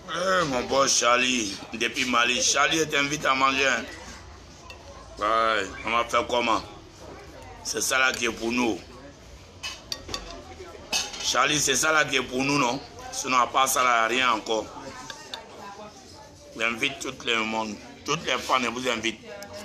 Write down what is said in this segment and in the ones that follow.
Mon beau Charlie, depuis Mali, Charlie t'invite à manger. Ouais, on va faire comment? C'est ça là qui est pour nous. Charlie, c'est ça là qui est pour nous, non? Sinon, à part ça là, rien encore. J'invite tout le monde, toutes les fans, je vous invite.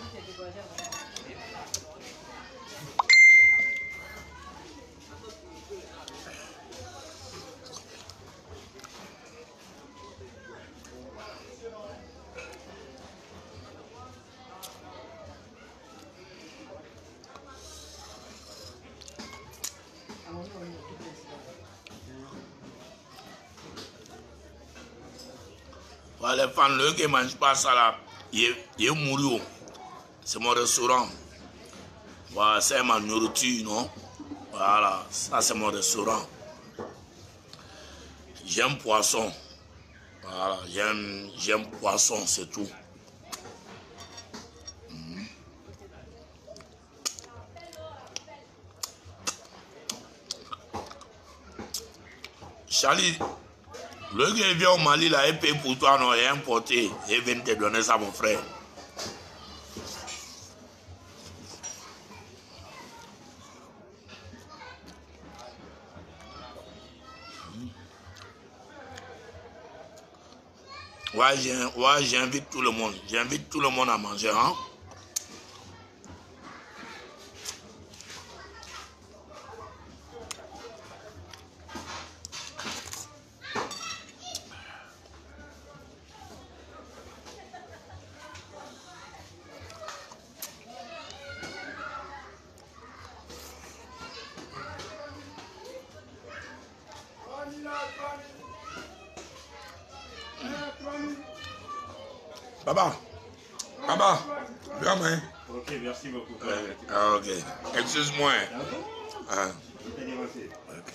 Les fans, le qui ne mange pas ça là, il est mouru. C'est mon restaurant. Voilà, c'est ma nourriture, non? Voilà, ça c'est mon restaurant. J'aime poisson. Voilà, j'aime poisson, c'est tout. Charlie, le gars vient au Mali là, il paye pour toi, non, il est importé. Il vient te donner ça, mon frère. Ouais, j'invite tout le monde. J'invite tout le monde à manger, hein. Baba, viens, mais. Ok, merci beaucoup. Ok, excuse-moi. Ah. Ok.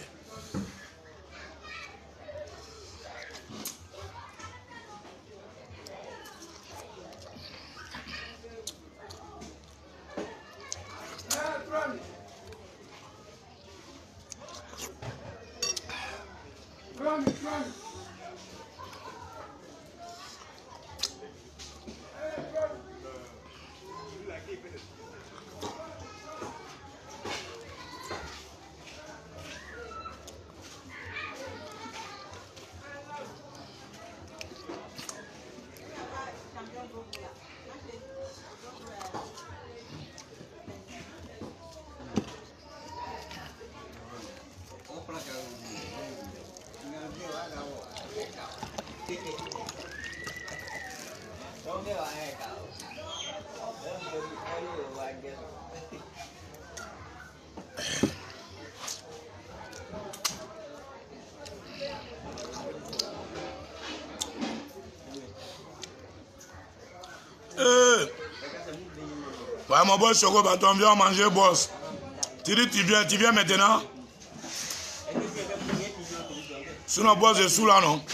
Ouais, mon boss Choco Bâton, viens manger, boss. Tu dis, tu viens maintenant? Sinon, boss est sous là, non?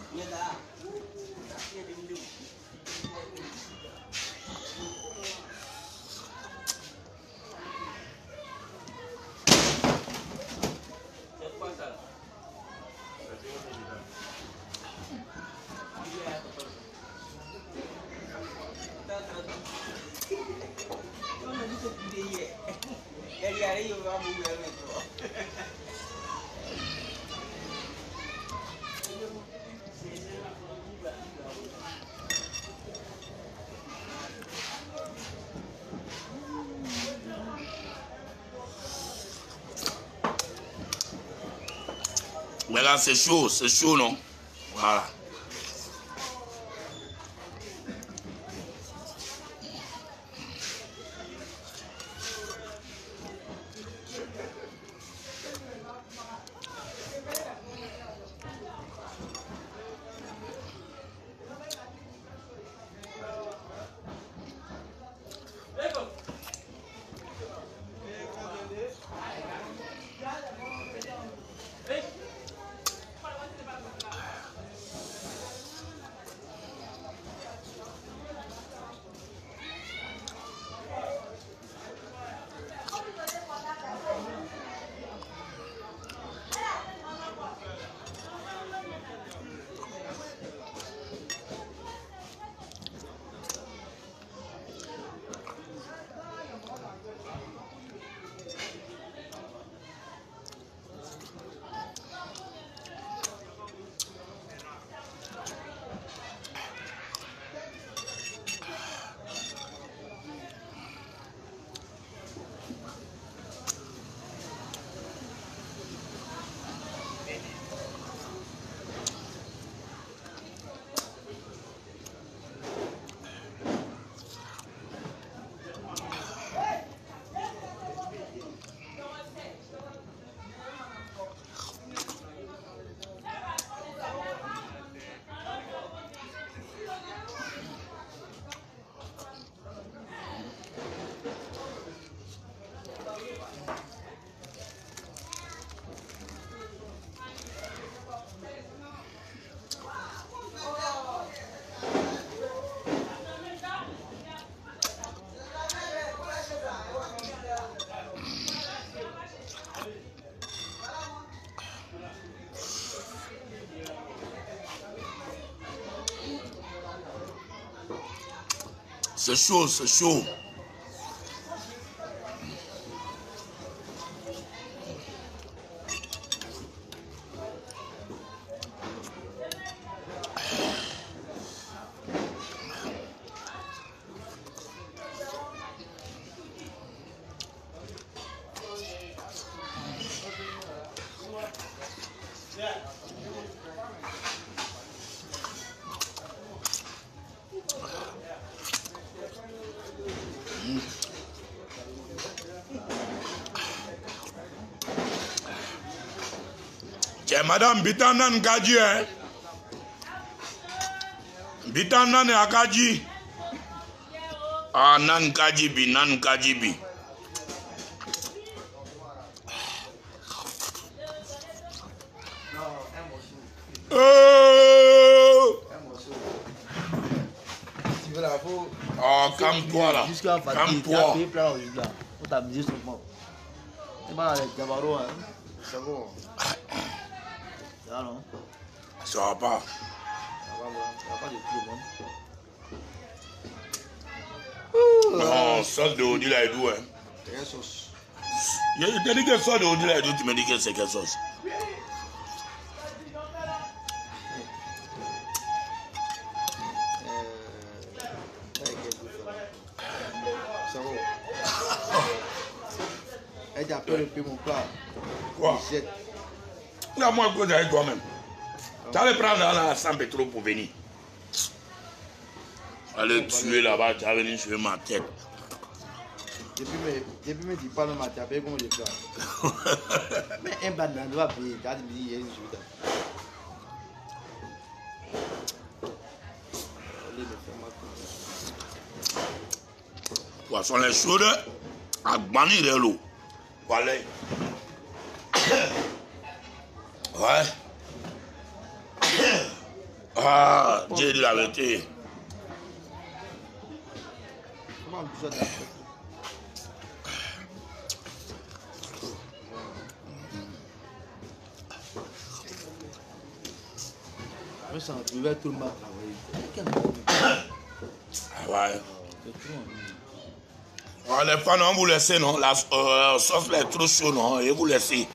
Mais là, c'est chaud, non? Voilà. C'est chaud, c'est chaud. Tiens, madame, Bitanan Kadji, hein? Bitanan et Akadji. Ah, Nan Kadjibi, Nan Kadjibi. Oh, calme-toi là. Calme-toi. Faut t'amuser seulement. C'est pas avec Gabaro, hein. C'est bon. Ça non. Ça va pas. Ça va pas de tout, hein. Non, sauce de Odi là est d'où, hein? Quelle sauce? Je te dis que sauce de Odi là est d'où, tu me dis que c'est quelle sauce? Elle t'a appelé depuis mon plat. Quoi? Non, moi, je cause avec toi-même. Tu allais prendre là sans pétrole pour venir. Allez tuer là-bas, tu vas venir tuer ma tête. Depuis mes 10 pas le matin, après comment je fais? Mais un banane doit payer, tu as dit il y a une chose. Poisson les chaudes, à banir de l'eau. Voilà. Ouais. Ah, j'ai dit la vérité. Comment on dit ça? Je sens que je vais tout le monde travailler. Ouais. Les fans, on vous laisse, non? La sauce est trop chaude, non? Et vous laissez.